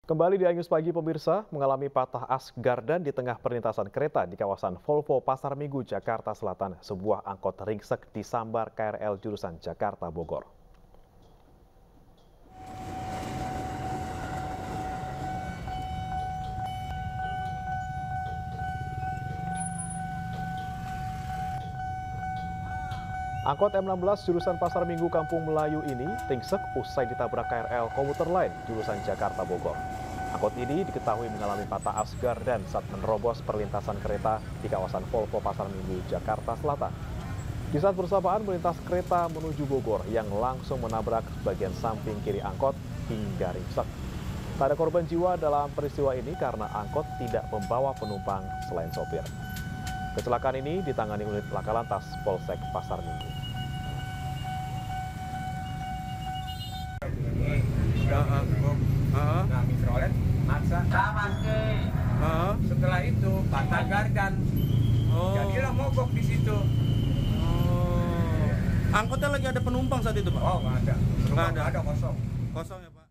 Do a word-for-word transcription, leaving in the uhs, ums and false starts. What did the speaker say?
Kembali di Angus Pagi pemirsa, mengalami patah as gardan di tengah perlintasan kereta di kawasan Volvo Pasar Minggu, Jakarta Selatan. Sebuah angkot ringsek disambar K R L jurusan Jakarta Bogor. Angkot M enam belas jurusan Pasar Minggu Kampung Melayu ini ringsek usai ditabrak K R L komuter lain jurusan Jakarta Bogor. Angkot ini diketahui mengalami patah as gardan saat menerobos perlintasan kereta di kawasan Volvo Pasar Minggu, Jakarta Selatan. Di saat bersamaan melintas kereta menuju Bogor yang langsung menabrak bagian samping kiri angkot hingga ringsek. Tak ada korban jiwa dalam peristiwa ini karena angkot tidak membawa penumpang selain sopir. Kecelakaan ini ditangani unit laka lantas Polsek Pasar Minggu. Nah, mikrolet maksa uh, setelah itu patah gardan. Oh. Jadilah mogok di situ. Oh. Angkotnya lagi ada penumpang saat itu, Pak? Oh, nggak ada. Nggak ada. Ada kosong. Kosong ya, Pak?